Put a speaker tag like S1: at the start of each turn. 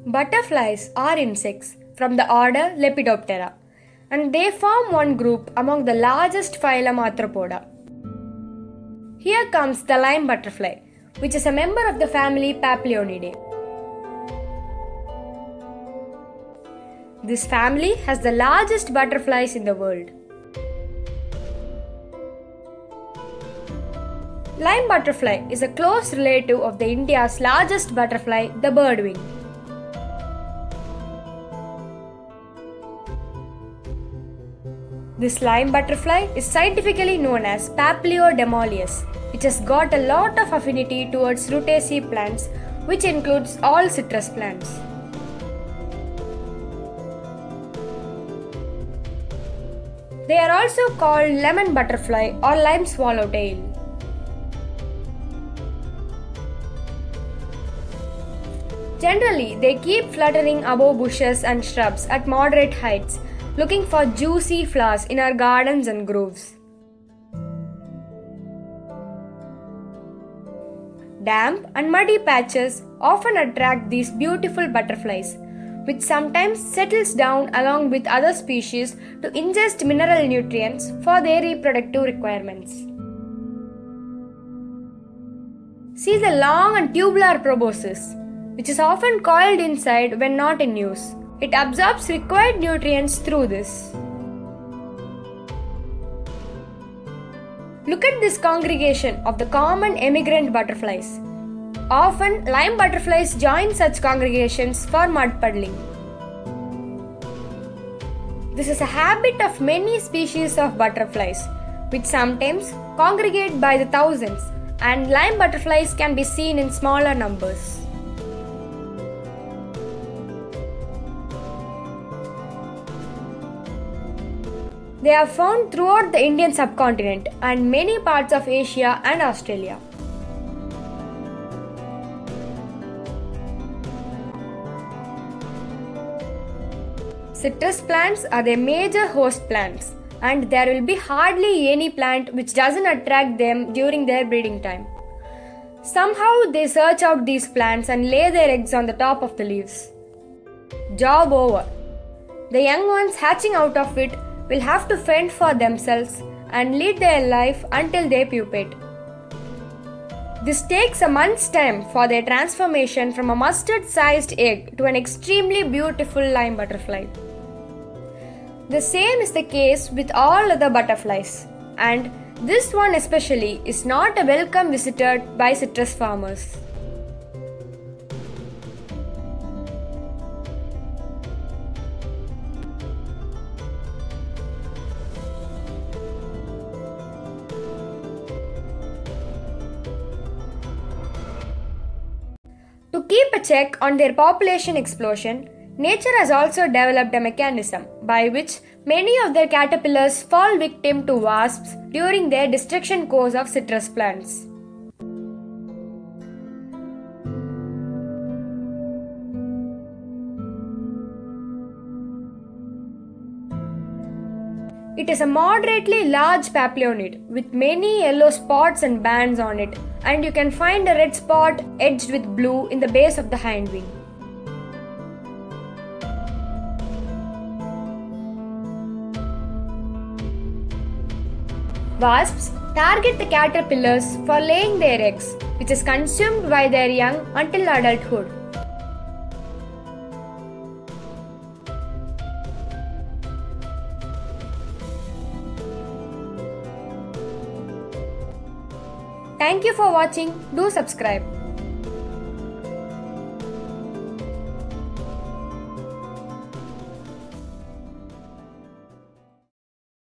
S1: Butterflies are insects from the order Lepidoptera, and they form one group among the largest phylum Arthropoda. Here comes the lime butterfly, which is a member of the family Papilionidae. This family has the largest butterflies in the world. Lime butterfly is a close relative of the India's largest butterfly, the birdwing. This lime butterfly is scientifically known as Papiliodemoleus, which has got a lot of affinity towards Rutaceae plants, which includes all citrus plants. They are also called lemon butterfly or lime swallowtail. Generally, they keep fluttering above bushes and shrubs at moderate heights, looking for juicy flowers in our gardens and groves. Damp and muddy patches often attract these beautiful butterflies, which sometimes settles down along with other species to ingest mineral nutrients for their reproductive requirements. See the long and tubular proboscis, which is often coiled inside when not in use. It absorbs required nutrients through this. Look at this congregation of the common emigrant butterflies. Often, lime butterflies join such congregations for mud puddling. This is a habit of many species of butterflies, which sometimes congregate by the thousands, and lime butterflies can be seen in smaller numbers. They are found throughout the Indian subcontinent and many parts of Asia and Australia. Citrus plants are their major host plants, and there will be hardly any plant which doesn't attract them during their breeding time. Somehow they search out these plants and lay their eggs on the top of the leaves. Job over. The young ones hatching out of it will have to fend for themselves and lead their life until they pupate. This takes a month's time for their transformation from a mustard-sized egg to an extremely beautiful lime butterfly. The same is the case with all other butterflies, and this one especially is not a welcome visitor by citrus farmers. To keep a check on their population explosion, nature has also developed a mechanism by which many of their caterpillars fall victim to wasps during their destruction course of citrus plants. It is a moderately large papilionid with many yellow spots and bands on it, and you can find a red spot edged with blue in the base of the hindwing. Wasps target the caterpillars for laying their eggs, which is consumed by their young until adulthood. Thank you for watching. Do subscribe.